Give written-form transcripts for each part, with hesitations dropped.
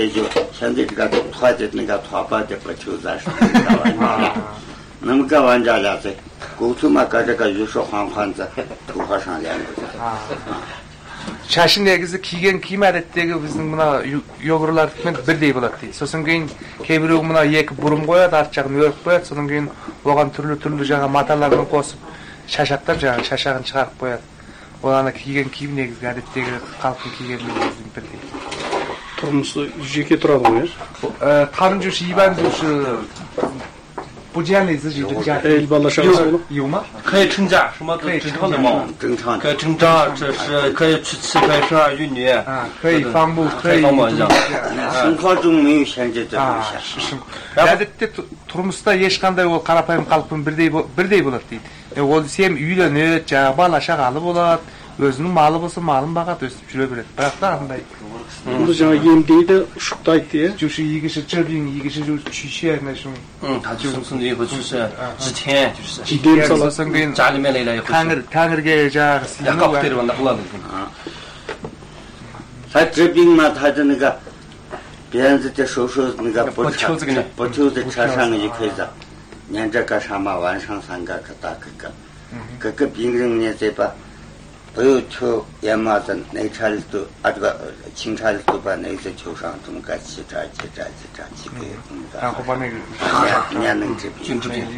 就现在这个团的那个团把的不求咱是那么个玩家俩在沟通嘛个这个玉树黄宽子头发上两个 Şaşın negisi kiygen kiyim adettegi bizning mına yogurlar men birday boladi deydi. So'ng keyin kebirog mına eki burum qo'yadi, artjagini örüp qo'yadi, so'ng keyin oған turli жаңа matalarni qo'sib shashaqdan жаңа shashagini chiqarib qo'yadi. Olana kiygen kiyim negisi adettegi xalqning kiygen negisi birday. Turmusu jeke turadi ғой. Tanım жүрші, ибан жүрші不见的自己的家一般的上班有吗？ 可以成家，什么都正常的嘛。 正常可以成家，这是可以去吃，可以生儿育女啊，可以放牧，可以放牧一样。 生活中没有限制这东西。Әдетте тұрмыста ешқандай ол қарапайым халықпен бірдей болады дейді. Ол сен үйленеді, жаңағы бала шағалы болады, өзінің малы болса малын бағады, өсіп жүре береді. Бірақ та андай Bunu жаңа емдейді, ұшықтайды иә. 就是一个是治病，一个是就是取血那种。 他就是甚至以后就是治天，就是。家里面来了以后。 탕을게 자. 要搞对了嘛，那不了的。 他治病嘛，他的那个别人的手术那个不抽在车上就可以的，连这个什么晚上3个可打各个病人呢这把。不要求也嘛的那车里头这个清车里头把那些球上这么个气炸几个然后把那个年能治病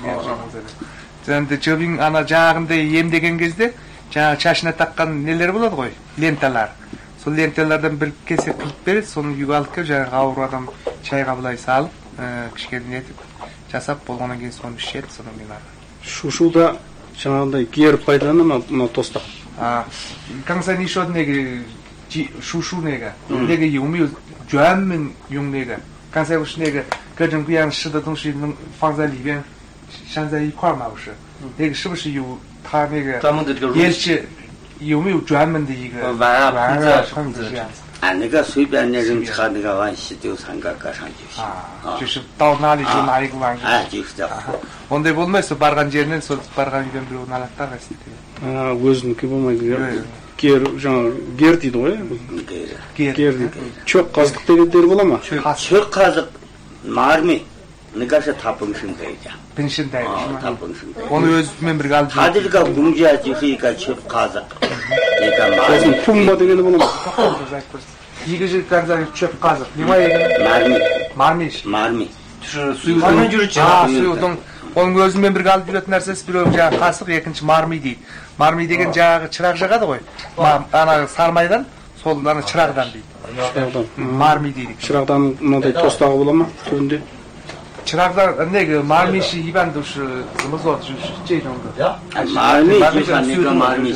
근데 저빙 ана жағында емдеген кезде жаңа шашына таққан нелер болады ғой, ленталар. Сол ленталардан бір кесе қылып береді, соны үйге алып келіп жаңағы ауыр адам шайға былай салып, кішкене нетіп жасап болғаннан кейін соны ішеді, содан кейін Шушуда жаңағындай гер пайдалана ма мына тостақ? Kansa ni shot nega shushu nega nega 有没有专门用那个刚才不是那个各种各样吃的东西能放在里边粘在一块吗？不是那个是不是有他那个专门的这个也是有没有专门的一个碗啊盆子这样子那个随便那人插那个碗洗丢3个搁上就行就是到哪里就拿一个碗就是这样 onday болмайсың барған жерінен сол барған үйден біреуін алады да қайсы өзінікі болмайды гер жаңа гер дейді ғой гер дейді чөк қаздық дегендер бола ма чөк қаздық марми нығашы тапыңшындайды пеншіндайды оны өзімен бірге алып қазіргі күнге жүйіға чөк қаздық пумба дегені бола ма екі жыл қазір чөп қаздық не ма егі марми 수유는 줄지 수유дің оның өзімен бірге алып жүретін нәрсесі біреу жаңағы қасық, екінші марми дейді. Марми деген жаңағы чырақ жағады ғой. Ана сармайдан, сол ана чырағдан дейді. Марми дейді. Чырағдан мынандай тостағы бола ма түбінде? Чырағдан неге мармиші ибан душы зымызот жейді онда. Марми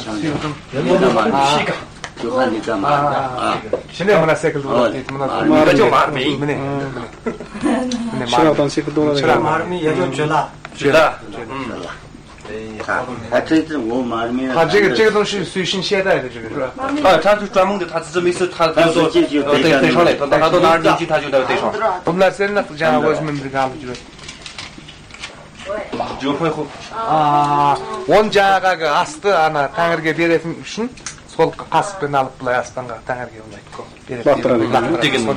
Şimdi bana sekildi oldu. Çırağdan sekildi oldu. Çırağ. Marmi ya da cela. Cela. 这个东西随身携带的这个。 他是专门的，他这没事，他比如说对上来，他到哪儿进去他就在对上。 Bunlar senin nasıl canı özümün bir kaldı gibi. On жаңағы асты ана тәңірге беретін үшін сол қасықпен алып былай аспанға тәңірге береді.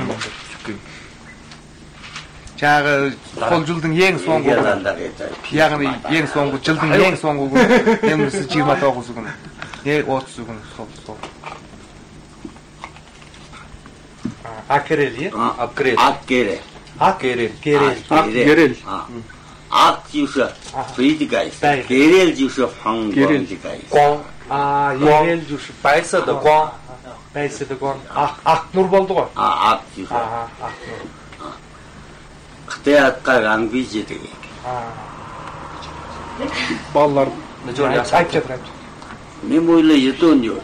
Жаңағы сол жылдың ең соңғы күні, яғни ең соңғы жылдың ең соңғы күні, немесе 29 күні, не 30 күні сол. Акерел, е? Акерел. Ак 就是肥的盖子 ，Gerel 就是黄光的盖子。 光啊 ，Gerel 就是白色的光，白色的光。Aknur болды ғой。 Ak 就是。Aknur. Қытай атқа аңбиже деген. Балалар айтып жатыр. Мен ойлы етон жоқ.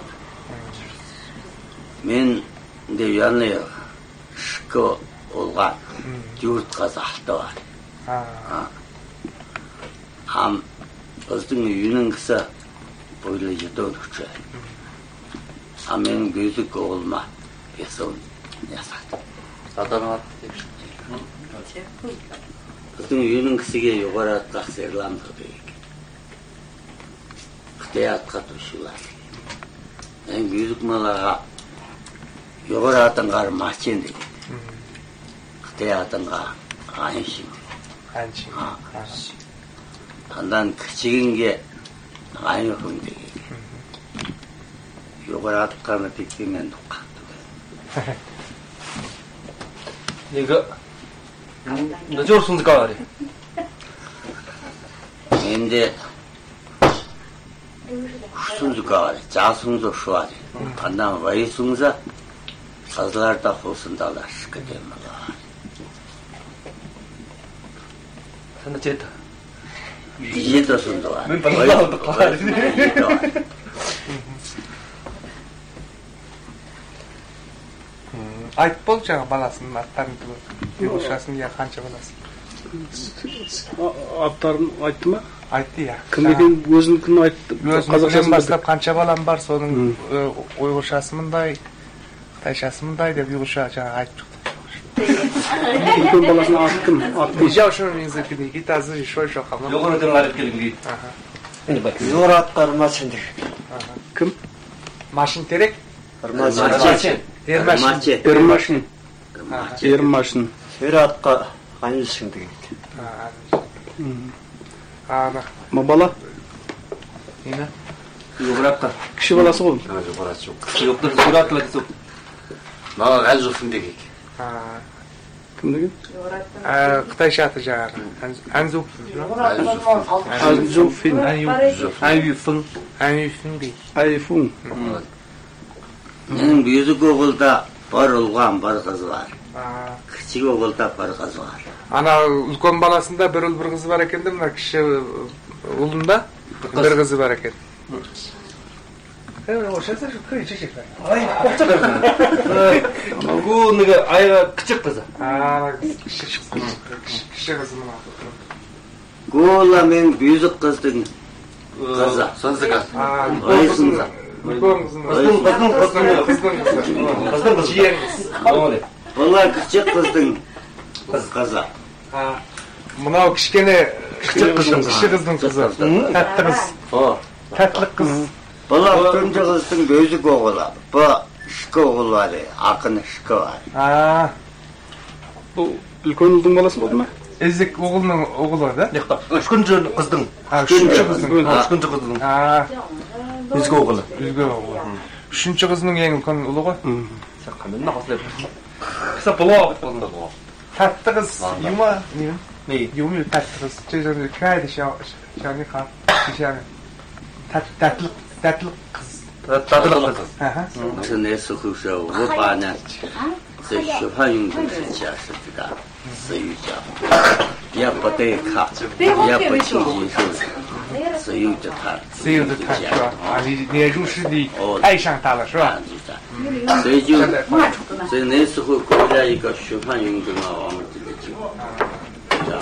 Мен де яғни шықы олған жұртқа зақты бар. Біздің үйінің кісі бойлы жетон күші. Менің көзі көңіліма есін ясады. Біздің үйінің кісіге жоғары атқа серланды деген. Қытай атқа тұшылар. Мен көзік малаға жоғары атын қары мачен деген. 대하던가 안심. 안심. 단단 크치긴 게 아니었는데 요걸 아득하면 비키면 똑같아. 이거 너 저걸 손질 까래. 근데 순주가 자순주 수아지. 단단 왜 순자 사슬다 호순달라 시게 되면 산다 제타. 이해도 순도와. Ay bolacak balasın attan yumuşasın ya kança balasın. Аттарын айтты ма? Айтты ya. Кім екен өзінікін айтты. Өзінен бастап қанша балам бар соның ұйғыршасы мындай, қытайшасы мындай деп ұйғырша жаңа айтып шықты. Үлкен баласының аты кім? Жау шын еңзіркіне гитазы шой шоқамын. 요거는 좀 말해 келген 기. Зор аттар машин деп. Кім? Машин терек? 마치. Эрмашин. Эрмашин. Эрмашин. Зөр атқа қаншын деген. Ана. Бала? Нені? 요거랍다. Кіші баласы ғой. 요거는 수라틀라 계속. Мага ғалжуфын деген. Кім деген? Қытайша аты жаңағы. Анзу. Анзуфин. Анюфын. Анюфын дейді. Айфун. Менің бүйізік оғылда бар ұлған бар қыз бар. Кішік оғылда бар қыз бар. Ана үлкен баласында бір ұл бір қызы бар екен де, мына кіші ұлында бір қызы бар екен. 아이 꼼짝이야. 그 내가 아이가 그쪽 거자. кіші қызы мына. Гола мен бүйізік қыздың қызы. 선수가. Ойсыңыза. үлкен қыздың жиен қыз. Бұла кішік қыздың қызы. Мынау кішкене кіші қыздың қызы. Тәтті қыз. Тәттілік қыз. Бұла үшінші қыздың бүйізік оғылы. Бұл ішкі оғыл бар, ақын ішкі бар. Бұл үлкен ұлдың баласы болды ма? Эзек оғылының оғылы да? үшінші қыздың. Үшінші қыздың. үшінші қыздың. Үзгі оғылы. Үзгі оғылы. Үшінші қыздың ең үлкен ұлы ғой? Sen қандай нақысылай біршін. Қыса бұлау бұт болында бұлау. Тәтті қыз. Юма? Не? Юма тәтті қыз. Жайжаны кәйді шағын қан. Тәттілік қыз. 따뜻한 거. 是那时候是58年，在学校用的是讲是这个私语讲，也不带看，也不听进去，只有着他， 只有着他是吧？你入室里爱上他了是吧？ 所以那时候国家一个学校用的嘛，我们这个就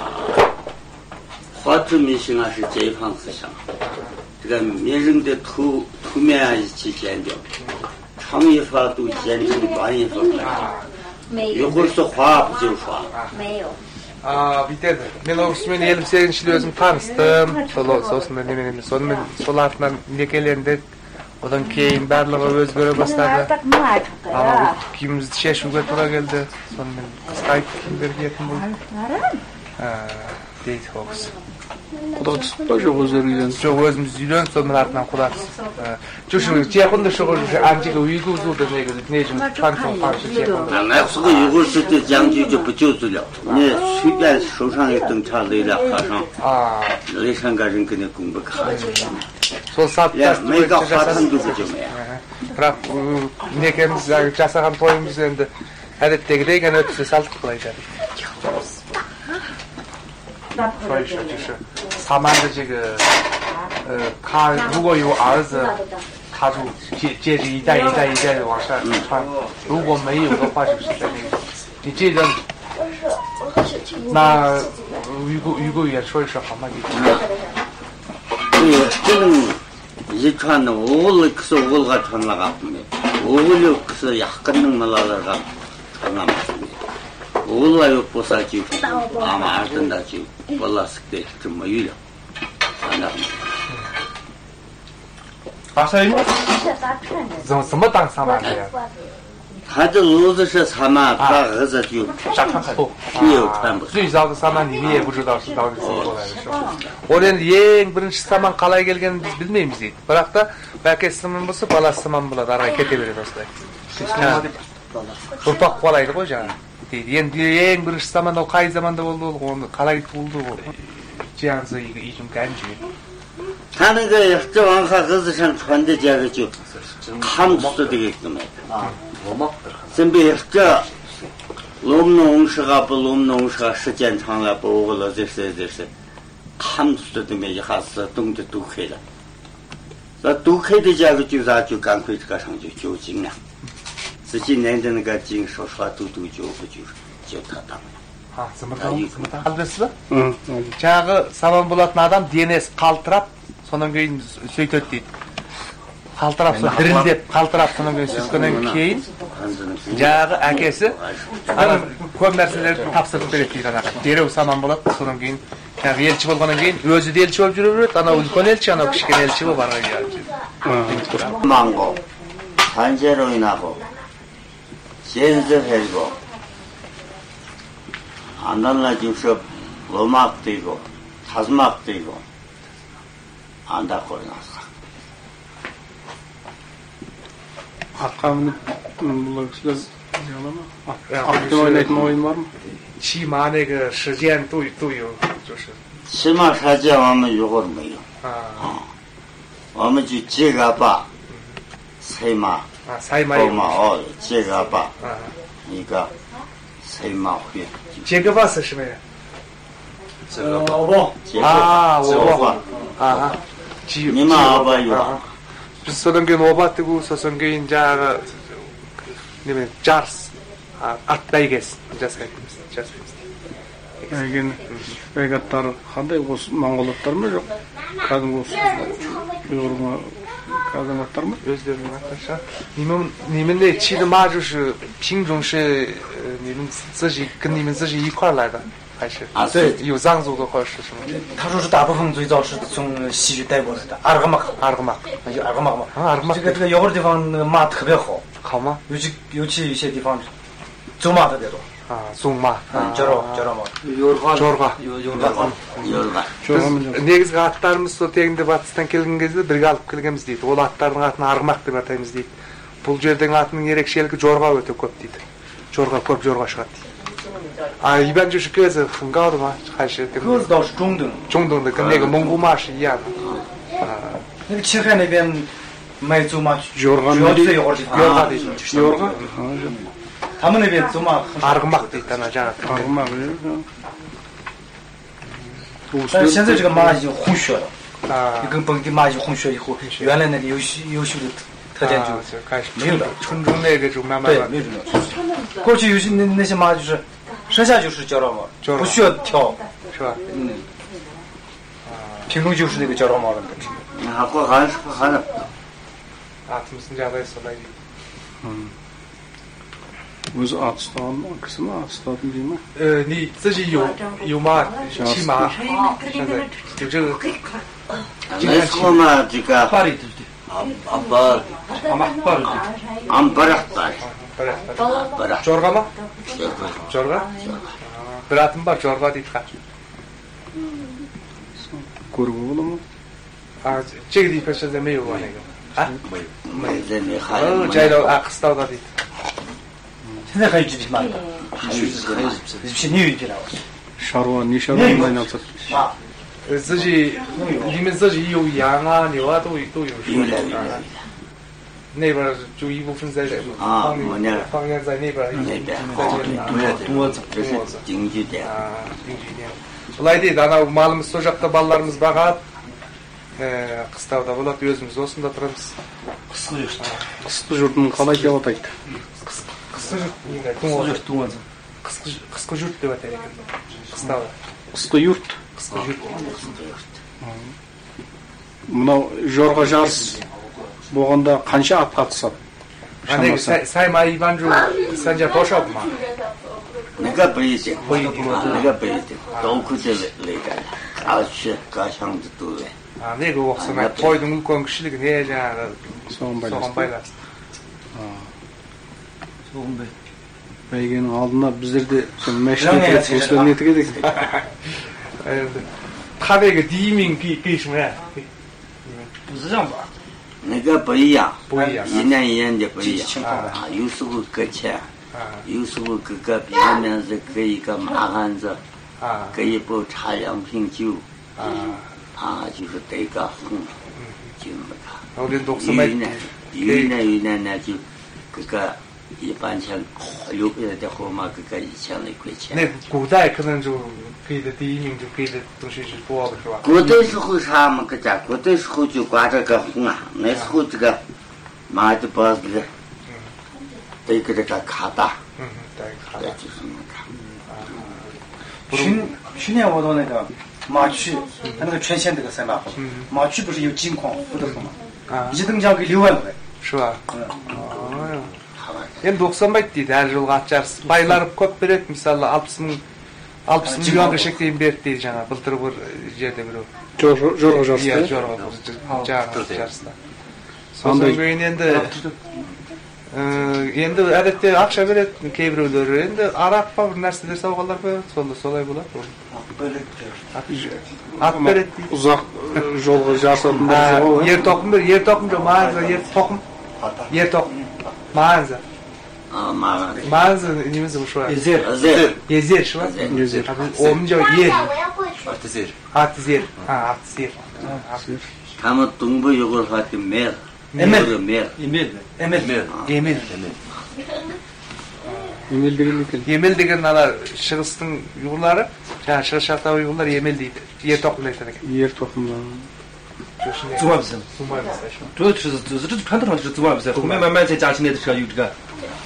华族民性是解放思想。这个民人的图面一起剪掉，长一发都剪成短一发。一会儿是画不就画？ 没有。 Bitеді. Мен ол кісімен 58 жыл өзім таныстым. Сосын неменен сол артынан некелендік. Одан кейін барлығы өзгере бастады. Ана киімімізді шешуге тура келді. Сонымен қысқа айтып киімдер киетін болды. Дейді ол кісі. Құда түсіп па жоқ өздері үйленді? Жоқ, өзіміз үйленіп, сонымен артынан құда түсіп. Жоқ, чехонда шығыр анти가 үйгізуді нежім танысың қаршы чехонда. 那时候一会儿是这将军就不救治了，你随便手上一顿茶累了喝上，累上个人给你供不开，每个花坛都不就没。 Бірақ некеміз жасаған тойымыз енді әдеттегідей ғана өтсе салдық былай жады. 사만의 这个他如果有儿子，他就接着一代的往上传；如果没有的话，就是在那个你这个那语言说一说好吗？ 这种遗传的오글 그서 오글가 전라가면 오글이 그서 약간은 말라가 전라맞습니다. 오글가요 보사지 아마 알던다지 몰랐을 때 좀 뭐유려 안나. 怎么当萨满的呀？ 他这炉子是他妈把儿子就没有传播。 最早的saman你也不知道是到底怎么过来的是吧? O endi eng birinchi saman qalay kelganini biz bilmaymiz deydi. Biroq da bakasi saman bo'lsa, balasi saman bo'ladi, araya kete beradi ostlay. Urpoq qolaydi qo'y жаңа. Deydi. Endi eng birinchi saman o qay zamanda bo'ldi, uni qalay bo'ldi bu? Jiyanzi ikim ganji. 他那个这往下儿子上传的这个就看不出这个什么。准备这龙农是个不龙农是个时间长了不了这是看不出这么一下子动的都开了。那都开的这个就啥就赶快这个上就就近了。这几年的那个经说实话都就他当了。 Ha, zımırdan aldırsı. Жаңағы saman болатын адам денесі қалтырап, сонан кейін сөйтеді дейді. Қалтырап, дірілдеп, қалтырап, сонан кейін сөйткеннен кейін жаңағы әкесі көп нәрселерді тапсырып береді дейді анаға. Дереу саман болады, сонан кейін жаңағы елші болғаннан кейін өзі де елші болып жүре береді, анау үлкен елші, анау кішкене елші болып арға келеді. 망고, 단체로 인하고, 젠스해고, 안달라 주서 로막도 있고, 사스막도 있고, 안다고 해놨어. Atqa minib bunlar kişiler yalan Atqa oynaytın oyun var mı? 骑马那个时间都有，就是。 骑马时间我们一会儿没有。我们就几个把，赛马。 赛马。 跑马哦，几个把。一个赛马会。 几个把是什么呀？ 我。 我。 你们阿爸有。 Biz sodan keyin obat degu, sodan keyin jagı neme jars at baygesi jasaymiz. Ekin baygatlar qanday o'z Mongolatlar mı yok? Kadın o'z Uyg'urma kadınlar mı? Özlerinin arkadaşlar. Nimen çiğde majuş pinjongshi nimen zhi跟你们自己一块来的。 还是对， 有藏族的或者是什么？ 他说是大部分最早是从西域带过来的，阿尔戈马，就阿尔戈马嘛。 阿尔戈马。这个有的地方那个马特别好。 好吗？ 尤其有些地方，走马特别多。 种马。 Jorga马。 Biz negizgi аттарымыз сол тегінде батыстан келген кезде бірге алып келгенбіз дейді. Ол аттардың атын арғымақ деп атаймыз дейді. Бұл жердің атының ерекшелігі жорға өте көп дейді. Көп жорға шығады дейді. 一般就是个子很高的吗？还是跟个子倒是中等， 跟那个蒙古马是一样的。 那个青海那边卖走马，主要最有地方。他们那边走马。 阿尔戈马的，但那这样。 阿尔戈马的。 但是现在这个马已经混血了，就跟本地马已经混血以后，原来那个优秀的特点就开始没有了。 纯种那个就慢慢。 对，没有了。过去有些那些马就是。 剩下就是叫着马，不需要挑， 是吧？ 品种就是那个叫着马的东西。 还是。 Atımızın cadayı solaydı. Özü atıstan, kısmı atıstan değil mi? 你自己有马，骑马，现在有这个。 没错嘛，这个。 Jorga mı? Jorga. Bir atım var, Jorga deyip kaç. Kurgu olur mu? Çek deyip kaçta meyo var ne? Ha? Meyo. Cayla Kıstav'da deyip. 现在还有这匹马的，这匹牛一匹了。 Şarva, ne şarva ondan yapsak? 你们自己有羊啊、牛啊，都有。那边就一部分在这方言在那边， 多子，这是定居点。 定居点。Солай дейді, анау малымыз сол жақта балаларымыз бағады. Қыстауда болады, өзіміз осында тұрамыз. Қысқы жұртын қалай деп атайды? Қысқы жұрт деп атайды екен. Қыстауда. Қысқы юрт? Қысқы жұрт. Мынау жорға жарыс болғанда қанша ат қатысады? Сайма Иванжу Санжа Тошап ма? 那个不一定，那个不一定，都可以来的，而且各项的都来。 那个我是买거의дің үлкен кішілігі не жаңағы соған байланысты. Бәйгенің алдына біздерде мәшіне осылан етіге деген. 타백에 디밍 게이시면 不是这样吧？ 那个不一样， 不一样一年一年的不一样情况啊，有时候搁钱，有时候搁个表面是搁一个麻杆子，搁一包茶2瓶酒，就是得个红，就那么个。 우리는 녹스마이 有一年呢就搁个10000，600的货嘛搁个1000来块钱。 那古代可能就给的第一名就给的东西是多的是吧？ 古代时候啥嘛个家，古代时候就挂这个红啊，那时候这个马的包子的，得个这个卡达， 对，卡对，就是那达。 去年我到那个马区，他那个全县这个三大户，马区不是有金矿富得很嘛？一等奖给6万块， 是吧？енді 90 дейді әр жылға ат жарыс. Байлар көп береді, мысалы 60 миллионға шектейін берді дейді жаңа былтыр бір жерде біреу. Жорға жарыста. Иә, жорға жарыста. Содан кейін енді әдетте ақша береді кейбіреулер. Енді арақ па бір нәрселер сауғалар қояды, солай болады. Ат береді дейді. Ұзақ жолға жарысатын. Ер тоқым бер, ер тоқым жоқ, маңызы ер тоқым. Ер тоқым. Mağaza. Mağaza немесе ушо. Езер, шо? Езер. Омжо ер. Атызер. Атызер. Атызер. Тамы 동부 요걸 하트 멜. Емел деген екен. Емел деген ана шығыстың ұйғырлары, жаңа шығыс жақтағы ұйғырлар емел дейді. Ер тоқым айтады екен. Ер тоқым. 祖外比赛，主要就是传统上就是祖外比赛，后面慢慢再加起来的车有这个。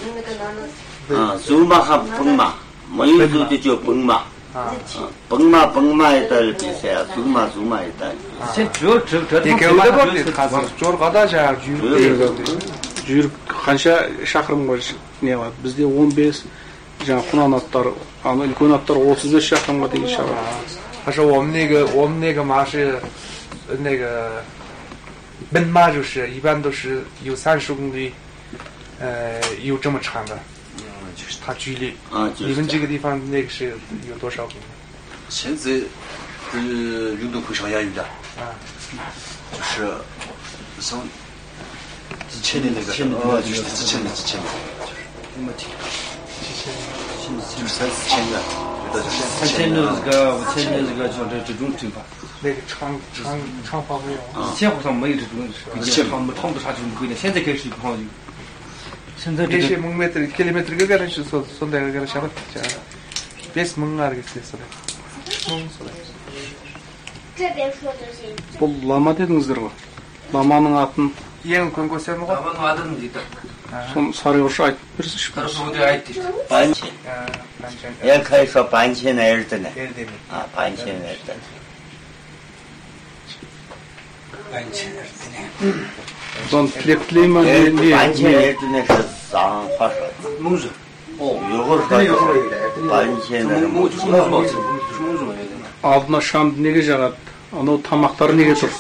祖马和崩马，没有祖的叫崩马。崩马一代的比赛，祖马一代。 现主要这 екеуі бар дейді қазір. Жорғада жаңағы жүріп қанша шақырымға не бар? Бізде 15, жаңа құнан аттар, үлкен аттар 35 шақырымға дейін шығады. Қаша 我们那个 马是 那个奔马就是一般都是有30公里，有这么长的，就是它距离。你们这个地方那个是有多少公里？ 现在运动会上也有的，就是从之前的那个，就是之前的，就是3、4千元， 3千的这个5千的这个像这种情况。 那个长跑没有？ 以前好像没有这种规定，长不啥这种规定，现在开始好像有。现在这些 kilometrga qarashib sondaga qarashib 5000 ga ketsa. Бұл лама дедіңіздер ғой. Ламаның атын ең үлкен көсемі ғой. Ламаның атын дейді. Соны сарайғыршы айтып берсінші. Қарасуды айтты. 반chen. 也可以说반chen儿子呢。반chen儿子。 Son тілектілеймін не? 반chen儿子呢是上花说的。 蒙子。 요걸 반chen Алдына шамды неге жағады? Анау тамақтар неге тұр?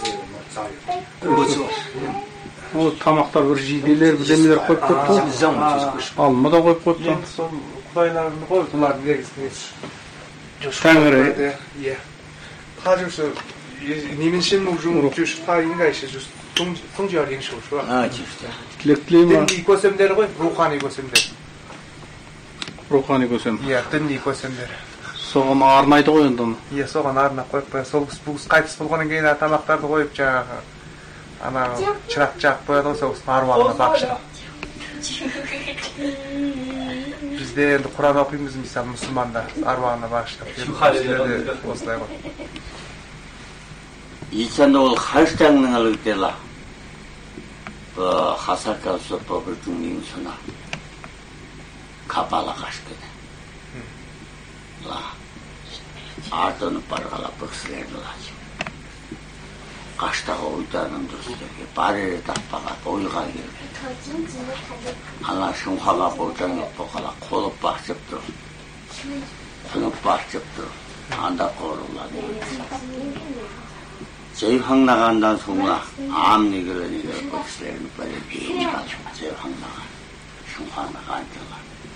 Ол тамақтар бір жиделер, бірдемелер қойып қойыпты. Алма да қойып қойыпты. Құдайларын қойып, бұлардың негізінде. Тәңірі. Иә. Қазір неменшен жүз та ингайшы жүз тұңжар еңші ұшы ба? Тілектілеймін. Дінді көсемдері ғой, рухани көсемдер. Рухани көсем. Иә, дінді көсемдер. Соған арнайды ғой енді. Иә, соған арнап қойып қоя. Сол қайтыс болғаннан кейін тамақтарды қойып жаңағы ана шырақ жағып қояды ғой, сол аруағына бағыштап. Бізде енді Құран оқимыз, мысалы мұсылманда аруағына бағыштап. Осылай ғой. 이천도 할장능을 때라 그 하사가서 법을 중림선아 가발라 가시거든. 라 아도는 빠르가라 벅스레라지. 가시다가 오다는 도스게 빠르게 답바가 보일가게. 하나 성화가 보장이 보가라 코로 빠집도. 코로 빠집도. 안다 코로라니. 제일 확 나간다는 소문아 암니 그러니까 벅스레는 빨리 비운다. 제일 확 나가. 중화나 간절라.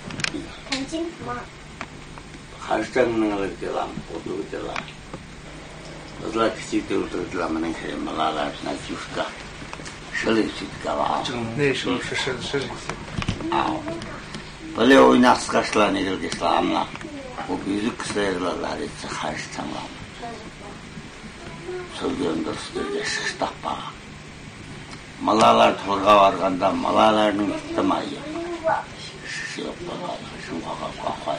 harcangna dilam odu dilam ozla kichikda o'tirdilarman malalar najushka shilishitgava ne shu bale oynasqashlarni gelgeslamna o büyük kısırlar için harcangla sözgöndürsüde şıstapa malalar torga varganda malalarning ihtimali şıppalar şunga qaqay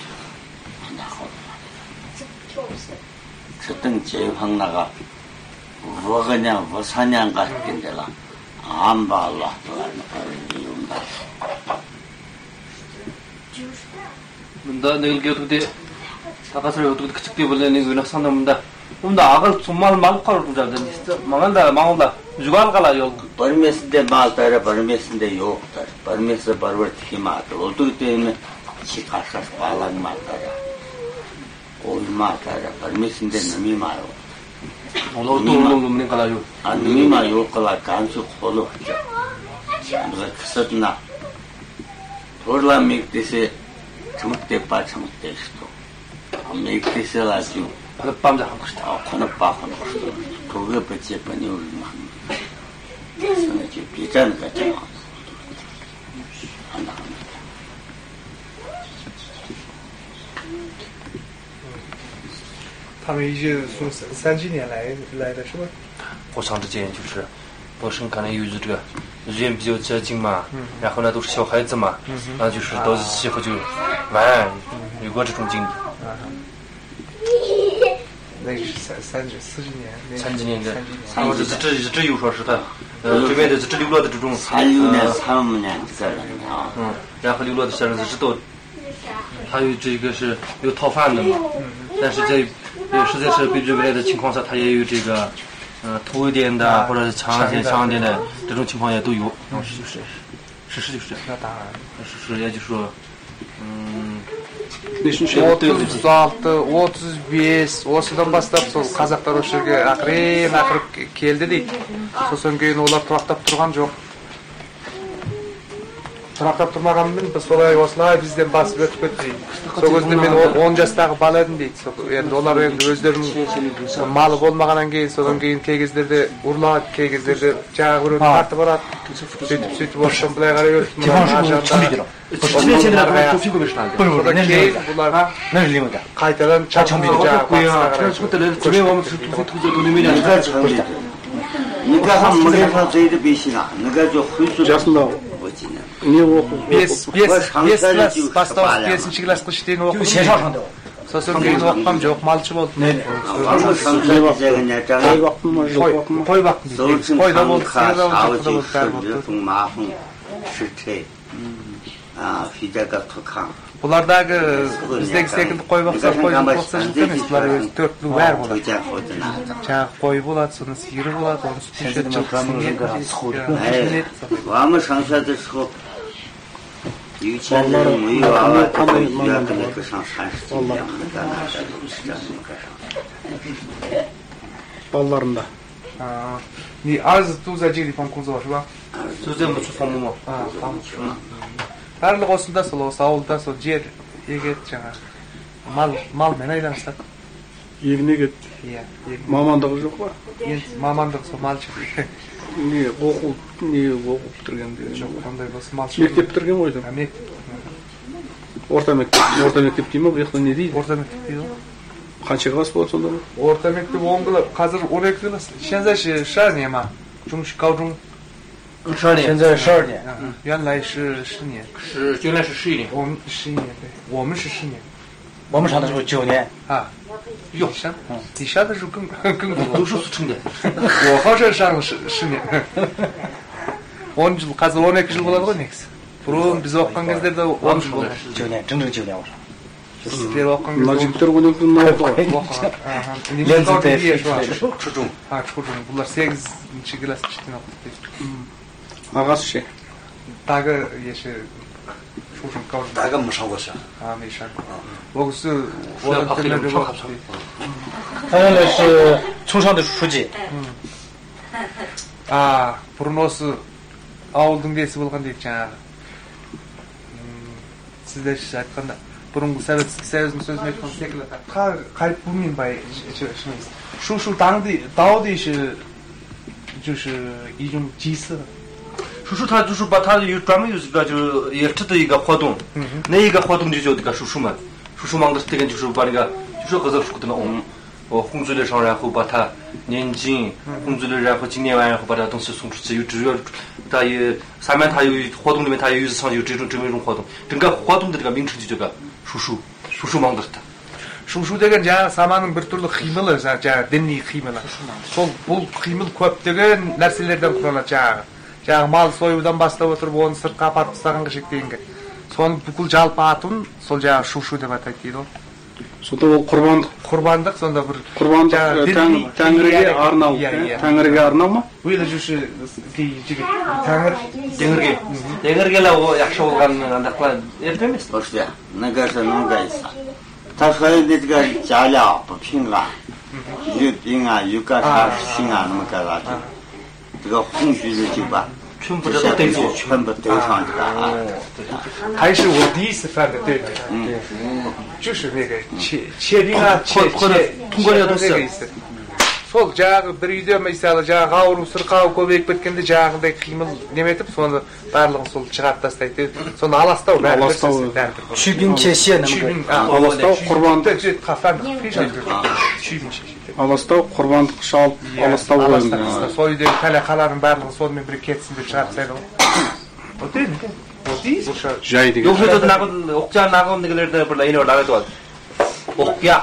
그땐 제황나가 뭐가냐 뭐사냥 같은 데라 안 발라 이용다 문다 내일 교도대 다가서 어떻게 그측대 벌레는 그냥 상담문다 문다 아가 정말 많고 그러잖아 진짜 망한다 망한다 주간 가라요 버미스데 말따라 버미스데 요다 버미스 버버티 마도 어떻게 때문에 시카사 발랑 말따라 올마타라 버미스데 남이 마요 올로는 가라요 아니 마요 콜라 간수 콜로 하자 내가 그랬나 돌라 맥데세 참때 빠 참때 또 맥데세 라지 밤자 한 것이다 하나 빠 하나 그거 배치 번이오만 그래서 비전 같은 거 하나 他们已经从3几年来的是吧？ 我上之前就是我是看了有这个人比较接近嘛，然后呢都是小孩子嘛，然后就是到一起后就玩，有过这种经历。 那是40几年。 30年的，我这有说是他，这边的这流落的这种 36年、35年这个人啊， 然后流落的小人子知道，还有这个是有讨饭的嘛，但是在实在是被追回来的情况下，他也有这个偷一点的或者是抢一点的这种情况也都有。事实就是这样。 那当然。 事实也就是说 $36-35 осыдан бастап сол қазақтар осы жерге ақырып келді дейді. Сосын кейін олар тұрақтап тұрған жоқ. Тұрақтап тұрмағанымен біз осылай бізден басып өтіп кетті дейді. Сол кезде мен 10 жастағы бала едім дейді. Енді олар енді өздерінің малы болмағаннан кейін содан кейін кей кездерде ұрлайды, кей кездерде жаңағы біреуді тартып барады. Сөйтіп орыстан былай қарай өтіп қайтадан не оқу? 5 класс бастап 5 классқа шейін оқыдым. Сосын кейін оқығам жоқ, малшы болдым. Қой бақтым. Қойда болды, сиырда болды. Бұлардағы біздегі секілді қой бақса жылқы емес, бұлар өзі 4 түрлі бәрі болады. Жаңағы қой болады, соны сиыры болады, оны сүт жылқысын балаларында. 你儿子都在这个地方工作是吧？ 就这么去放牧吗？ 放牧。барлығы осында сол осы ауылда сол жер егеді жаңағы малмен айналысады. Егін егеді. Иә. Мамандығы жоқ па? Енді мамандығы сол малшы. Не оқу бітірген деген жоқ, қандай болса малшы. Мектеп бітірген ғой деймін. Мектеп. Орта мектеп деймін, бұл жақта не дейді? Орта мектеп дейді ғой. Қанша класс болады сонда? Орта мектеп 10 класс, қазір 12 класс. 现在是12年嘛，中学高中。 12年， 现在12年， 原来是10年， 原来是11年， 我们11年，对，我们是10年， 我们上的时候9年啊，哟，你上的时候更多， 都是成年， 我好像上了10年，10 жыл, қазір 12 жыл болады ғой негізі. бұрын біз оқыған кездерде 10 жыл болды. 9年，整整9年我上。 сіздер оқыған кезде. мына жігіттер одан кейін бұлар 8-ші класқа шейін оқыды. ағасы ше? дағы еші шушын қауырды. дағы мы上过学。 没上过。我是我他原来是村上的书记。 бұрын осы ауылдың несі болған дейді жаңағы Sizde айтқанда бұрынғы Советский Союздың сөзін айтқан секілді қалып бұмен бай шу дауды就是一种祭祀。 叔叔他就是把他有专门有一个就是也吃的一个活动，那一个活动就叫这个叔叔们，叔叔忙的这个就是把那个就是合作出的红嘴的上，然后把它年金红嘴的，然后今年完然后把这东西送出去，有只要他也上面他有活动里面他有日常有这么一种活动，整个活动的这个名称就这个叔叔忙的他。 Шушу деген жаңа саманың бір түрлі қимылы, жаңа діни қимылы. Бұл қимыл көптеген нәрселерден құралады жаңағы мал союдан бастап отырып, оны сыртқа апарып тастағанға шектейінгі. Соның бүкіл жалпы атын сол жаңа шушу деп атайды дейді ғой. Сонда ол құрбандық, сонда бір Тәңірге арнау. Тәңірге арнау ма? Ойлы жүрші жігіт Тәңірге ол жақсы болғанын андақлар ертемес. Слушайте, нагажа нугайса. 他说的这个家料不平安，有病啊，有个啥事情啊，那么个啥的，这个红须子就把全部都上去了啊。 还是我第一次犯的对，就是那个切丁啊， 通过这个东西。 Сол жаңағы бір үйде мысалы жаңағы ауру сырқау көбейіп кеткенде жаңағындай қимыл неметіп соны барлығын сол шығарып тастайды. Соны аластау бәрі. Аластау құрбандық. Аластау құрбандық шалып аластау қойылды. Сол үйдегі қалақалардың барлығын сонымен бірге кетсін деп шығарып тастайды ғой. Жай деген. 여기서도 나간 옥자 나간 데들도 별로 이노 나가도 옥야.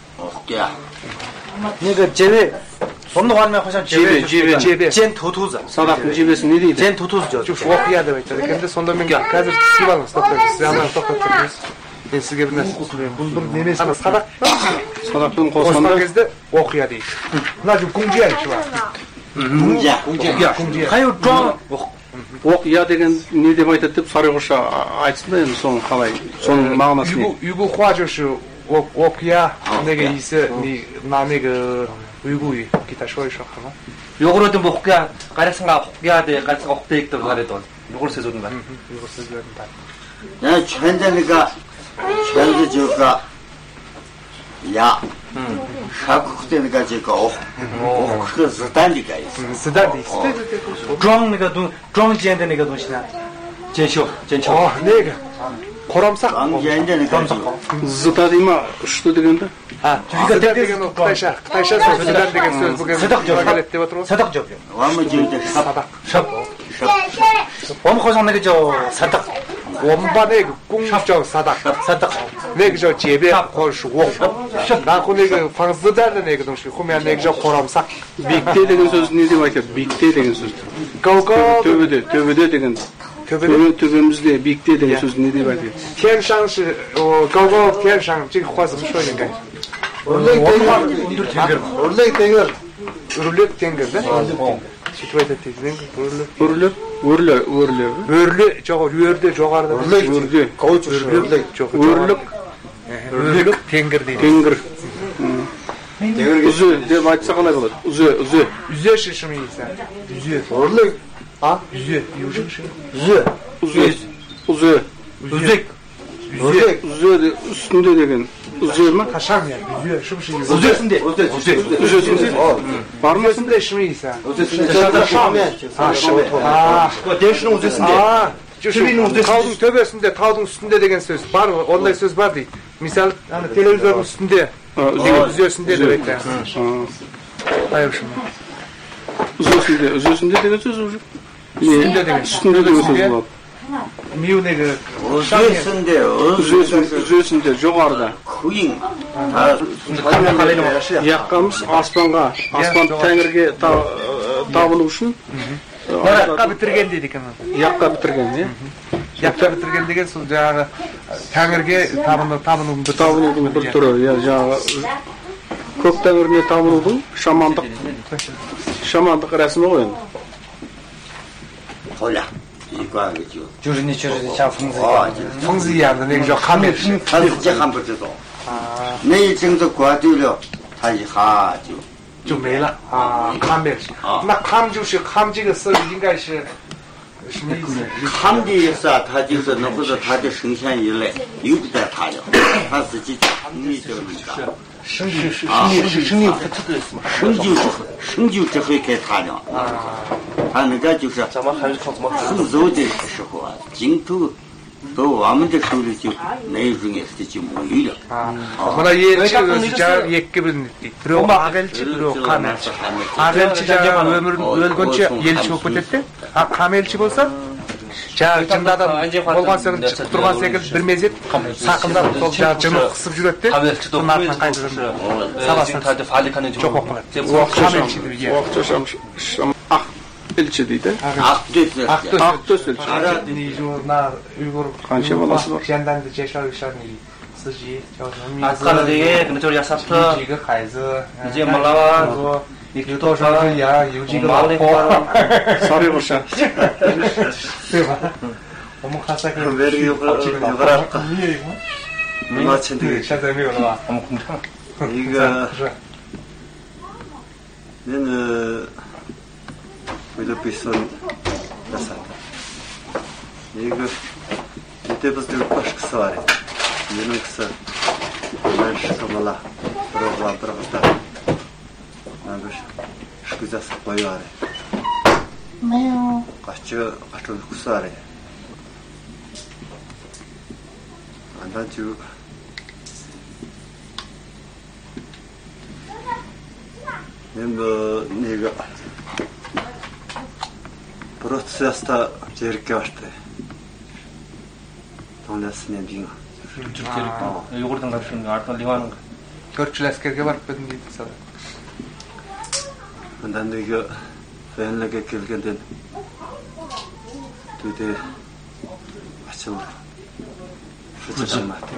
那个结尾，我们的话里面好像结尾煎头兔子， Садақтың жебесі не дейді? 煎头兔子叫。 Жүш оқия деп айтады екен де сонда мен қазір түсіп алыңыз тоқтаңыз. Жаңағы тоқтап тұрыңыз. Мен сізге бір нәрсе түсіндірейін. Бұл бір немесі садақ. Садақтың қосқан қосқанда кезде оқия дейді. мына 좀 공지야 공지야. 还有装 оқия деген не деп айтады деп сарайғырша айтсын да енді соның қалай соның мағынасы не? 预估话就是оқия那个意思你拿那个预估语给他说一说好吗？ 요거로도 뭐 혹야 가르상가 혹야데 가르상가 혹대익도 가래도 요걸 세조는 거. 이거 쓰는 다. 야, 현재니까 현재 저가 야. 사국대니까 저거 그 스단리가 있어. 스단리. 装那个装煎的那个东西呢？煎球。 那个고람삭. 현재니까 Зыта дей ма ұшты дегенді? 스단 деген ол қытайша 스단 деген сөз бүгін мәлімет деп отыр ғой. 사닥 죠. 와면 저기 샵. 我们好像那个叫萨达， 我们把那个工叫萨达，那个叫街边或者是窝，然后那个放子弹的那个东西，后面那个叫고람삭。 Бекте деген сөз не деп айтады? Бекте деген сөз. Төбеде деген. Төбемізде бекте деген сөз не деп айтады? 天上是高高天上，这个话怎么说应该？ Үрлеп теңгір да? Сөйтіп айтады дейді. Өрлі жоғарыда. Өрлік теңгір дейді. Теңгір. Үзі деп айтса қалай болады? Үзі. Үзе шешімі есі. Үзе. Өрлік. Үзе. Үзек. Үзі үстінде деген. Үзі ма? Қашан я? Үзе. Шымшы есі. Үзесінде. Бар ма? Үзесінде шымы есі. 대신은 웃었는데. Таудың төбесінде, таудың үстінде деген сөз бар, ондай сөз бар дейді. Мысалы, телевизордың үстінде, үзесінде деп айтады. Үзесінде деген сөз уже. Үстінде деген сөз болады. Миунегі үзесінде жоғарыда. Яққамыз аспанға, аспан тәңірге табыну үшін. Яққа бітірген дейді екен. Яққа бітірген, не? Яққа бітірген деген сол жаңағы тәңірге табынудың бір түрі. Жаңағы көк тәңіріне табынудың шамандық рәсімі ғой енді. Холя. 就是你确实像疯子一样， 疯子一样的那个叫看面吃， 他这还不知道。那一阵子过对了，他一下就没了啊，看面吃。那看就是看这个字应该是他们的意思啊，他就是那不是他的生前以来又不在他了，他自己你这个那个。 生就之后给他的他那个就是出走的时候啊，镜头到我们的手里就内容也是就没有了 mana yelchi yekkibirniki birov aqelchi birov qamelchi aqelchi o'lguncha elchi bo'lib ketadi qamelchi bo'lsa жаңадан болған секілді шығып тұрған секілді бір мезет сақылдап сол жыны қысып жүреді де соның артынан қайтадан сабасына жоқ болып қалады қамелші деп Elçi дейді. Ақтөс elçi. Қанша баласы бар? Жанданды жашаушарны сыжи. Атқаны деген, күнтөр ясапты. Жигі қайзы. Же малава. Екі тошады, я, южигі лапо. Сары құрша. Омы қаса көр. Бері юғараққа. Мына чендегі. Шадами олыға. Омы құмда. 이거 얘는 왜도 비싼 나사다. 이거 이때부터 빠르게 써와래. 얘는 그서 말씩 몰라. 들어갔다. 나도 шкизаса пояре. Мяу. 같이 구사래. 안다주 내가 процесста жерге барды. Тонласымен бин. Югурдан каршын артынан ливан. Көрчүл аскерге барып бедим дейді сада. Андан неге фэнлеге келгенден төде ачыл шучамат.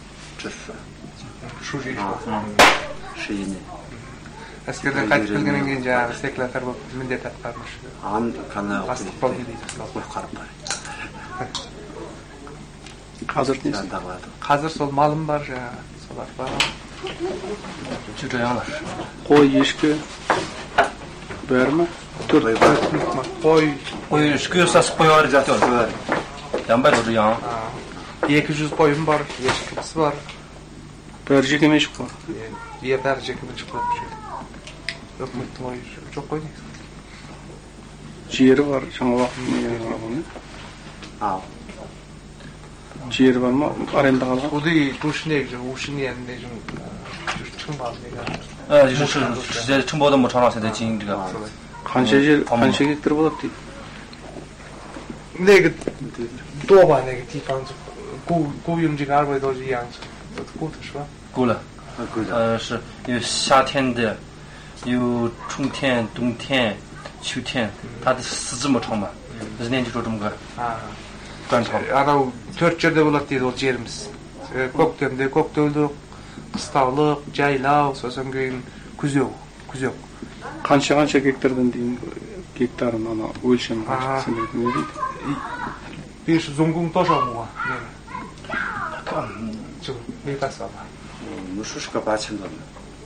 Шужи. Шейне. Аскерден қайтып келгеннен кейін жаңағы секретар болып міндет атқармыш. Қана бастық болып дейді сол. Қарап бар. Қазір не? Қазір сол малым бар жаңағы солар бар. Жүжаялар. Қой, ешкі бәрі ме? Қой. Қой ешкі сасып қойар жатыр. Янбай тұр яң. 200 қойым бар, ешкісі бар. Бәрі жекемен шықпа. Бәрі жекемен шықпа. Өкіметтің ойы жоқ қой негізі. Жері бар, жаңа уақыт не? Жері бар ма? Аренда қалған? Оды ушіне ушіне 층방 이제 층보다 뭐 전화 세대 지인들가 қанша гектар болады дейді. 내가 도바 내가地方雇佣这个二位都是一样的，雇的是吧？ 雇了，是有夏天的，有春天、冬天、秋天，它的四季么长嘛，一年就说这么个断长。 Анау 4 жерде болады дейді ол жеріміз. Көктемде көктеулік, қыстаулық, жайлау, сосын кейін күзеу. Қанша гектардан дейін гектарын ана өлшем қанша сендердің не дейді? 500 总共多少亩啊？就没干啥吧 무수시가 8,000 돈.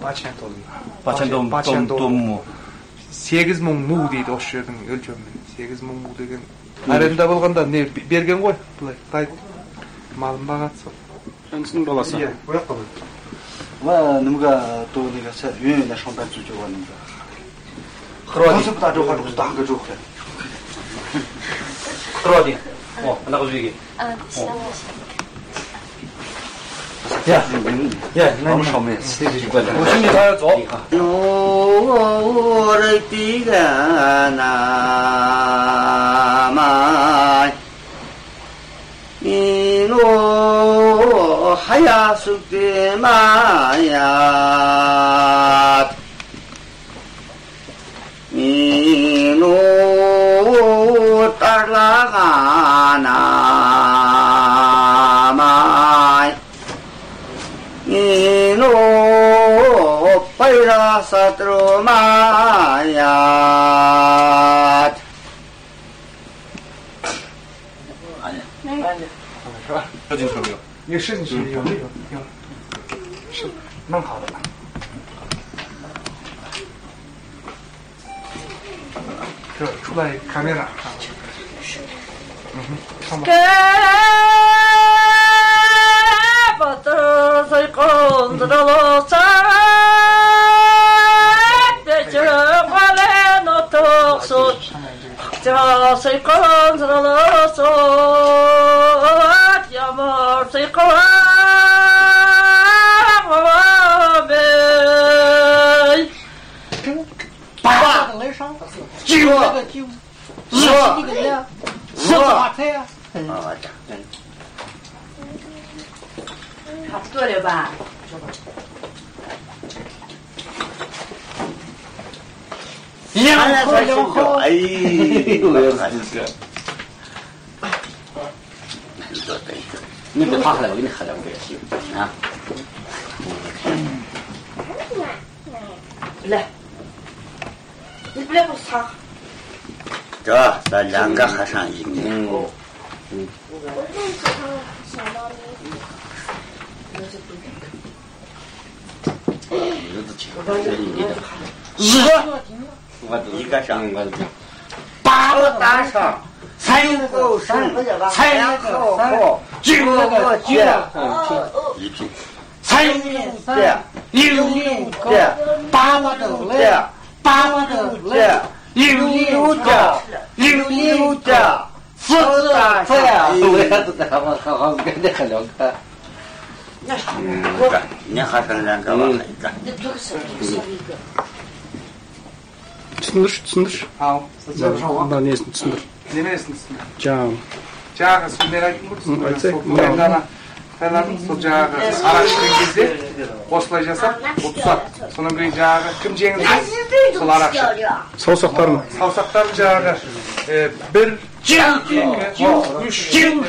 8,000 돈. 8,000 му дейді осы жердің өлшемімен. 8,000 му деген аренда болғанда не берген ғой былай қайт малын бағады сол. Әнсінің баласы. Иә, ояққа ғой. 와 누가 또 내가 유엔에 상반 주죠 왔는데. 크로아디. 다 좋게. 크로아디. 나 가지고 야, 너무 처음에 스테이지 걸려. 오신이 가야 줘. 노를 띠가 나마 이노 하야숙대 마야 이노 따라가나 이노 빨라사트로 마야 아니야 这就是没有。 有是你有是弄好的。这出来卡梅拉。 差不多了吧？ 两口两口，哎呦，我真是。你别爬下来，我给你喝两杯啊。 来，你不来我擦。 这咱两个和尚一年。一个上，八个大上，三个上，三个好，九个绝，一品，三个绝，六绝，八个都来，八个都来，六绝，六绝，四个绝，我也是在好跟你喝两个。你还剩两个吧？一个。 Түсіндірші. Ал. Мына несін түсіндір. Немесін түсіндір? Жаңағы сөздер айтып көрсін. Айтсай. Сол жаңағы арақ ішкен кезде осылай жасап, ұтысады. Содан кейін жаңағы кім жеңілсе, сол арақ ішеді. Саусақтарын. Саусақтарын жаңағы 1, 2,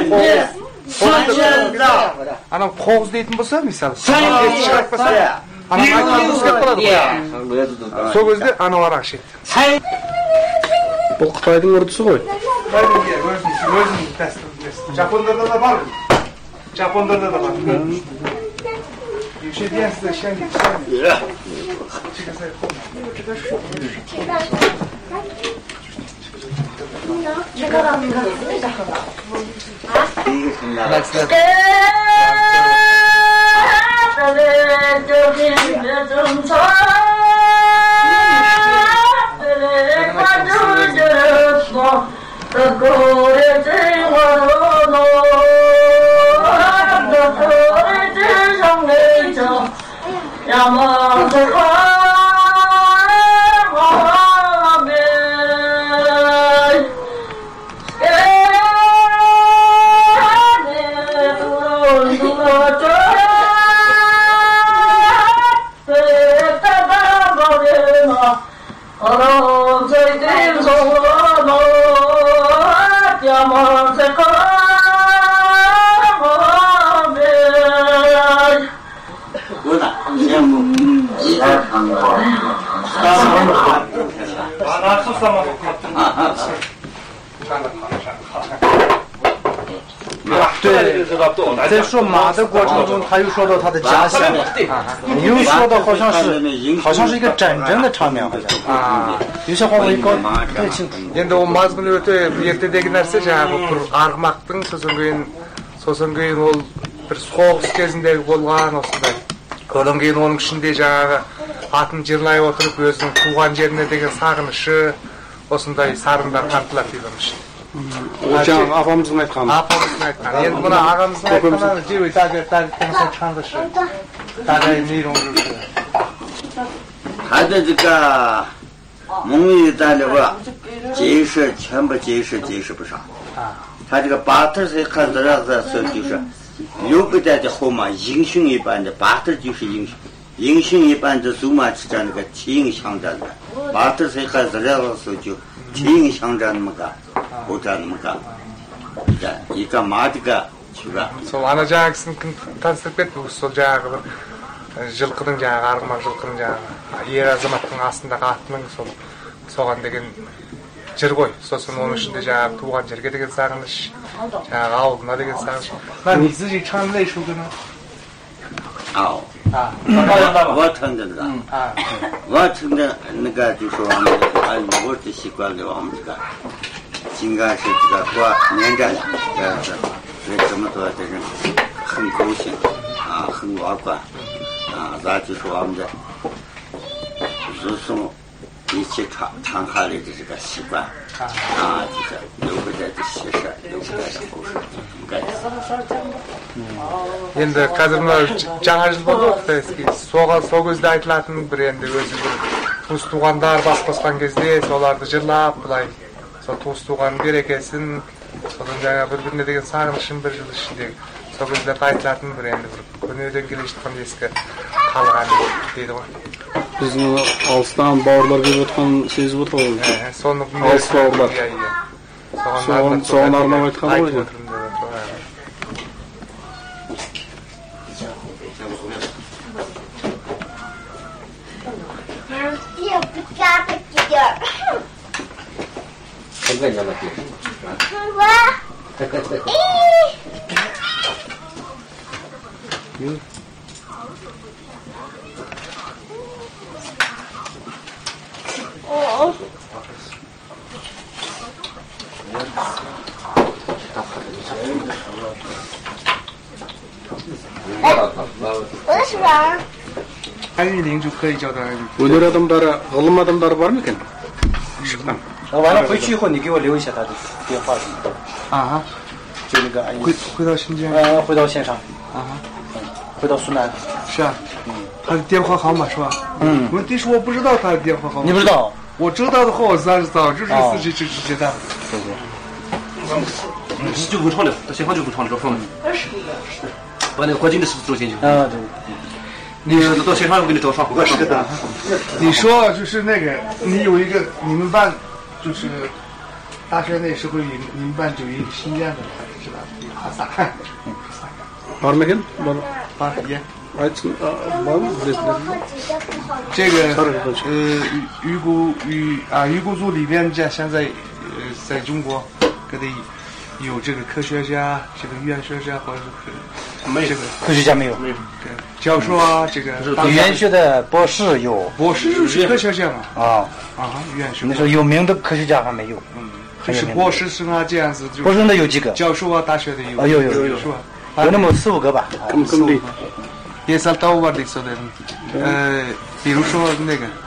3, 4, анау қоғыз дейтін болса, мысалы, шығарып болса, анау айтқан өзгеріп қалады ғой. Сол кезде анау арақ ішеді. Бұл Қытайдың үрдісі ғой. Қытайдың өзінің дәстүрі. Жапондарда да бар. Жапондарда да бар. Шеденсі шәңге. 对，在说马的过程中，他又说到他的家乡，又说到好像是一个战争的场面，好像有些话我也搞不太清楚。 енді ол мазмұны өте ертедегі нәрсе жаңағы бір арғымақтың сосын кейін ол бір соғыс кезіндегі болған осындай. Одан кейін оның ішінде жаңағы атын жырлай отырып өзінің туған жеріне деген сағынышы осындай сарындар қамтылады дейді оның ішінде. Ол жаңағы апамыздың айтқаны. Апамыздың айтқаны. Енді мына ағамыздың айтқаны жеуі тәңсі чаңдышы. Тағай нейрон жүрші. 他的这个蒙语单的话，解释全部解释不上。他这个巴特是看着那个说就是6个代的后嘛，英雄一般的巴特就是英雄，英雄一般的祖玛是这那个天象战的，巴特是看着那个说就天象战那么个，不战那么个，一个马这个去个。 Сол ана жаңағысын таныстырып кетті, сол жаңағы жылқының жаңағы арғымақ жылқының жаңағы ер азаматтың астындағы атының соған деген жыр ғой. Сосын оның ішінде жаңағы туған жерге деген сағыныш, жаңағы ауылына деген сағыныш. 那你自己唱那首歌呢？ 我唱的那个，我唱的那个就是我们我的习惯的我们这个。 尽管是这个多年长，对这么多的人很高兴啊，很乐观啊，咱就说我们的祖宗一起唱哈里的这个习惯啊，就是留不在的习事，留不在的后事，应该是。 Endi qadimlar жаңа жыл болды ғой, сол кезде айтылатын бір енді өзі бір туыс туғандар бас қосқан кезде соларды жырлап былай сол туыс туған берекесін, содан жаңа бір-біріне деген сағынышын бір жыл ішінде сол кездерде айтылатын бір енді бір көңілден келе жатқан ескі қалған дейді ғой. Біздің алыстан бауырлар келіп отқан сезіп отыр ғой. Соны алыс бауырлар. Соған арнап айтқан ғой. 안유링就可以叫他 өнер адамдары, ғылым адамдары бар ма екен? Шыққан. 完了回去以后你给我留一下他的电话。 啊， 就那个回到新疆。 回到线上。回到苏南。 是啊。他的电话号码是吧？问题是我不知道他的电话号码。 你不知道？ 我知道的话，我早就是自己直接打。 对对。 就文创的，到现场就文创的，放。把那个国境的是不是做进去？ 啊，对。 你到现场我给你找上。 是的。你说就是那个，你有一个你们班，就是大学那时候你们班就有一个新疆的，是吧？哈萨。 бар ма екен? бар иә. Айтсын, бар ма? Білесіңдер ме? 这个预估组里边现在在中国，各地有这个科学家，这个语言学家或者是没有这个科学家没有， 教授啊，这个语言学的博士有， 博士就是科学家嘛。语言学。 那时候有名的科学家还没有， 就是博士生啊这样子。 博士生的有几个？ 教授啊，大学的有。 有是吧？ 有那么4-5个吧。 也是到我的说的，比如说那个。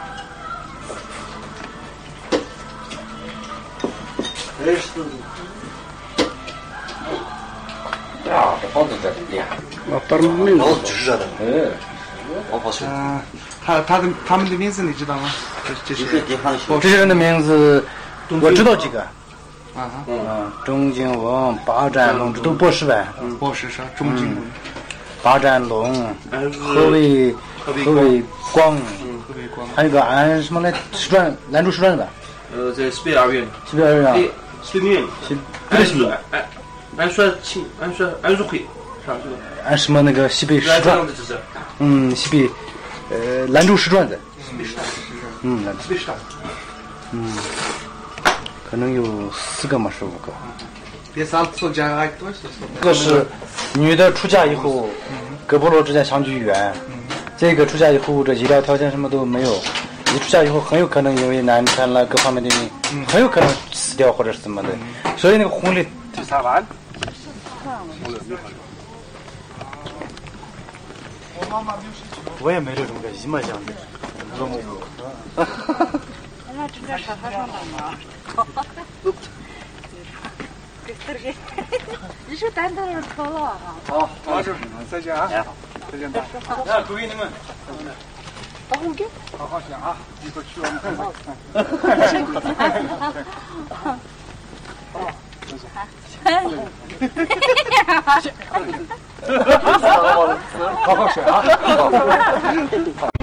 这房子在厉害。老子就是的。我跑去。 他们的名字你知道吗？这些人的名字我知道几个。钟景文、巴占龙，这都博士呗。 博士是钟景文、 巴占龙、何伟光，还有个安什么来师专，兰州师专的吧？ 在西北二院。 西北二院啊。 西北院。安淑慧，是吧？ 安什么那个西北师专？西北兰州师专的。 西北师大。 西北师大。可能有4个嘛，15个。这个是女的出嫁以后，各部落之间相距远。这个出嫁以后，这医疗条件什么都没有，一出嫁以后很有可能因为难产了各方面的原因，很有可能死掉或者是怎么的。所以那个婚礼。我也没这种个姨妈讲的。 那正在沙滩上打嘛。你是单单人抽了啊？ 好，再见啊！再见， 那祝愿你们。 好好给。 好好想啊，一会儿去我们看看。 辛苦了。 好好选啊！